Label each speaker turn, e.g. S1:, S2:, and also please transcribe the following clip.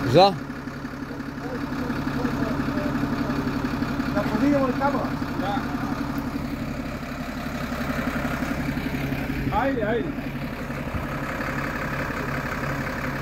S1: Já?
S2: ¿La podíamos el cabo?
S3: Ya. Ahí, ahí.